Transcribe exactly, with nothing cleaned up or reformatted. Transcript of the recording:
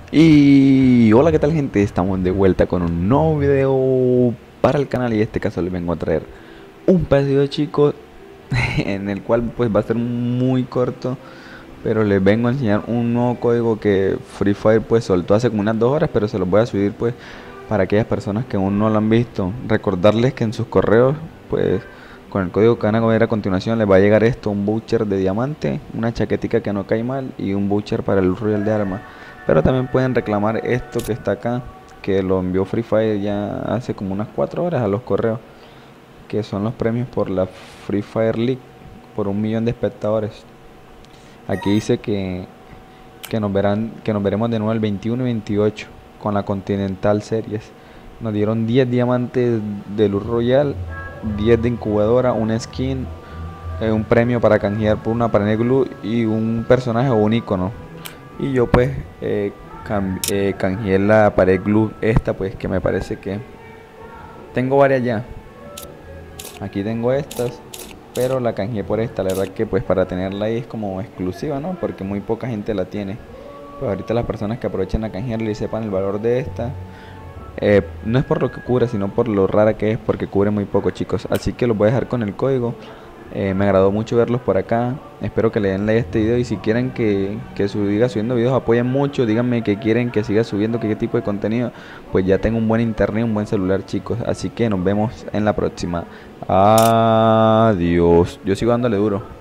Y hola, ¿qué tal, gente? Estamos de vuelta con un nuevo video para el canal y en este caso les vengo a traer un pedido, chicos, en el cual pues va a ser muy corto, pero les vengo a enseñar un nuevo código que Free Fire pues soltó hace como unas dos horas, pero se los voy a subir pues para aquellas personas que aún no lo han visto. Recordarles que en sus correos pues con el código que van a ver a continuación les va a llegar esto: un voucher de diamante, una chaquetica que no cae mal y un voucher para el Royal de arma. Pero también pueden reclamar esto que está acá, que lo envió Free Fire ya hace como unas cuatro horas a los correos, que son los premios por la Free Fire League, por un millón de espectadores. Aquí dice que, que nos verán, que nos veremos de nuevo el veintiuno y veintiocho con la Continental Series. Nos dieron diez diamantes de Luz Royal, diez de incubadora, una skin, eh, un premio para canjear por una panel glue y un personaje o un icono. Y yo pues eh, eh, canjeé la pared glue esta, pues que me parece que tengo varias ya. Aquí tengo estas, pero la canjeé por esta. La verdad que pues para tenerla ahí es como exclusiva, ¿no? Porque muy poca gente la tiene. Pues ahorita las personas que aprovechen a canjearla y sepan el valor de esta, eh, no es por lo que cubre, sino por lo rara que es, porque cubre muy poco, chicos. Así que los voy a dejar con el código. Eh, me agradó mucho verlos por acá. Espero que le den like a este video. Y si quieren que, que siga subiendo videos, apoyen mucho. Díganme que quieren que siga subiendo, que qué tipo de contenido. Pues ya tengo un buen internet, un buen celular, chicos. Así que nos vemos en la próxima. Adiós. Yo sigo dándole duro.